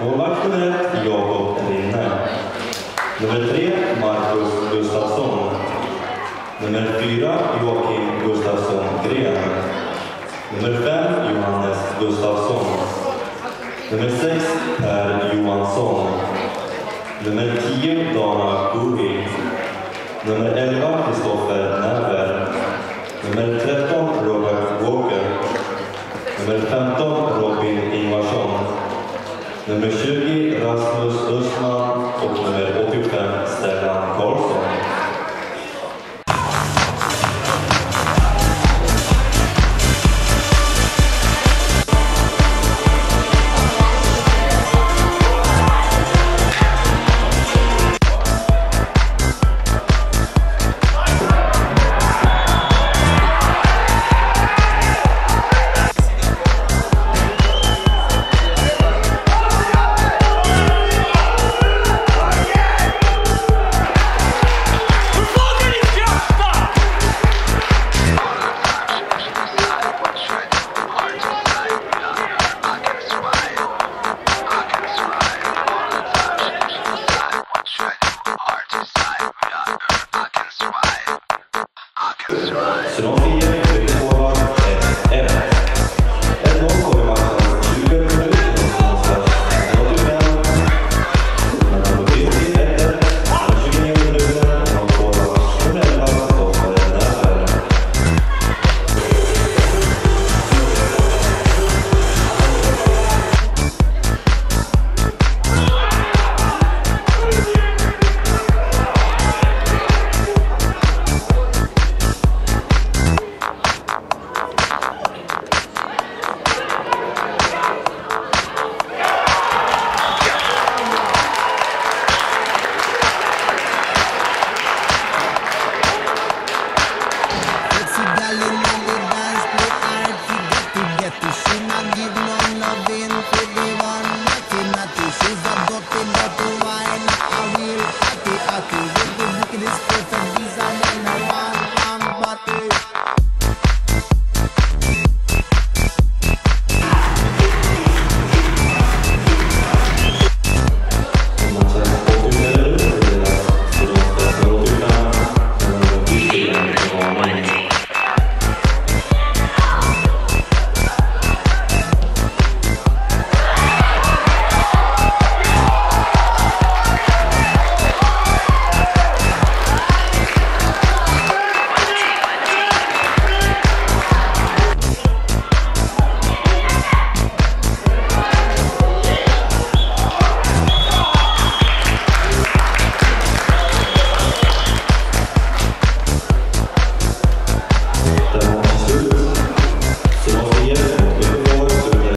Målvakt nummer 1, Jakob Rinne. Nummer 3, Marcus Gustafsson. Nummer 4, Joakim Gustafsson Gren. Nummer 5, Johannes Gustafsson. Nummer 6, Per Johansson. Nummer 10, Dana Guri. Nummer 11, Kristoffer Näver. Nummer 13, Robert Walker. Nummer 15, Robin Ingvarsson. Nummer 20, Rasmus Östman. Och nummer